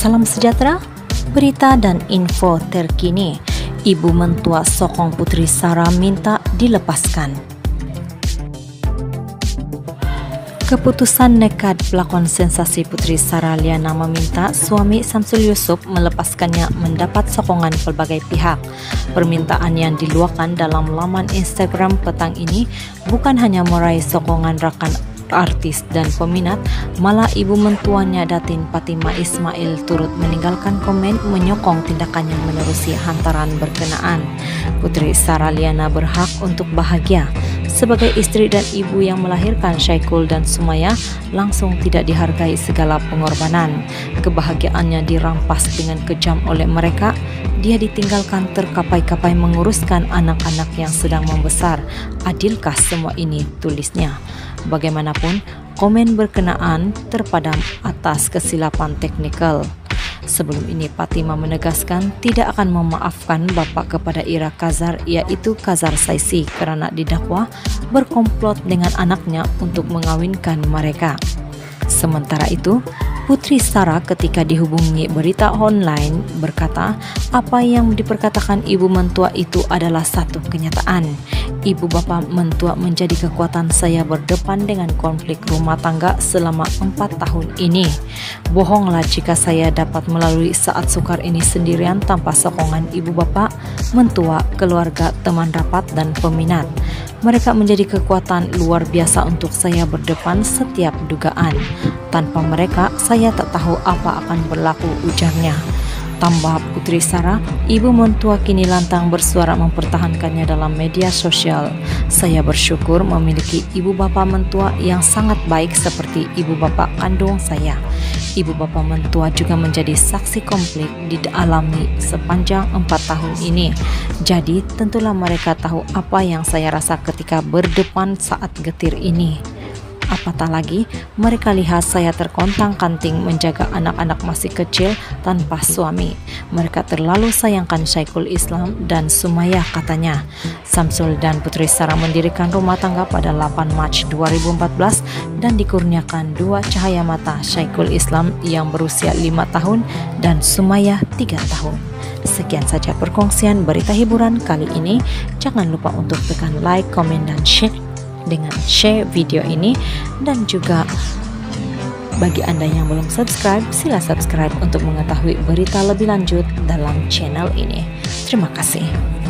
Salam sejahtera, berita dan info terkini. Ibu mentua sokong Putri Sarah minta dilepaskan. Keputusan nekat pelakon sensasi Putri Sarah Liana meminta suami Samsul Yusuf melepaskannya mendapat sokongan pelbagai pihak. Permintaan yang diluahkan dalam laman Instagram petang ini bukan hanya meraih sokongan rakan artis dan peminat, malah ibu mentuanya Datin Fatimah Ismail turut meninggalkan komen menyokong tindakan yang menerusi hantaran berkenaan. Putri Sarah Liana berhak untuk bahagia. Sebagai istri dan ibu yang melahirkan Syaikul dan Sumaya, langsung tidak dihargai segala pengorbanan. Kebahagiaannya dirampas dengan kejam oleh mereka. Dia ditinggalkan terkapai-kapai menguruskan anak-anak yang sedang membesar. Adilkah semua ini? Tulisnya. Bagaimanapun, komen berkenaan terpadam atas kesilapan teknikal. Sebelum ini, Fatimah menegaskan tidak akan memaafkan bapa kepada Ira Kazar, yaitu Kazar Saisi, kerana didakwa berkomplot dengan anaknya untuk mengawinkan mereka. Sementara itu, Putri Sarah ketika dihubungi berita online berkata apa yang diperkatakan ibu mentua itu adalah satu kenyataan. Ibu bapa mentua menjadi kekuatan saya berdepan dengan konflik rumah tangga selama 4 tahun ini. Bohonglah jika saya dapat melalui saat sukar ini sendirian tanpa sokongan ibu bapa, mentua, keluarga, teman rapat dan peminat. Mereka menjadi kekuatan luar biasa untuk saya berdepan setiap dugaan. Tanpa mereka, saya tak tahu apa akan berlaku, ujarnya. Tambah Putri Sarah, ibu mentua kini lantang bersuara mempertahankannya dalam media sosial. Saya bersyukur memiliki ibu bapa mentua yang sangat baik seperti ibu bapa kandung saya. Ibu bapa mentua juga menjadi saksi konflik dialami sepanjang 4 tahun ini. Jadi tentulah mereka tahu apa yang saya rasa ketika berdepan saat getir ini. Apatah lagi, mereka lihat saya terkontang-kanting menjaga anak-anak masih kecil tanpa suami. Mereka terlalu sayangkan Syaikul Islam dan Sumaya, katanya. Samsul dan Putri Sarah mendirikan rumah tangga pada 8 Mac 2014 dan dikurniakan 2 cahaya mata, Syaikul Islam yang berusia 5 tahun dan Sumaya 3 tahun. Sekian saja perkongsian berita hiburan kali ini. Jangan lupa untuk tekan like, komen, dan share video ini, dan juga bagi Anda yang belum subscribe, sila subscribe untuk mengetahui berita lebih lanjut dalam channel ini. Terima kasih.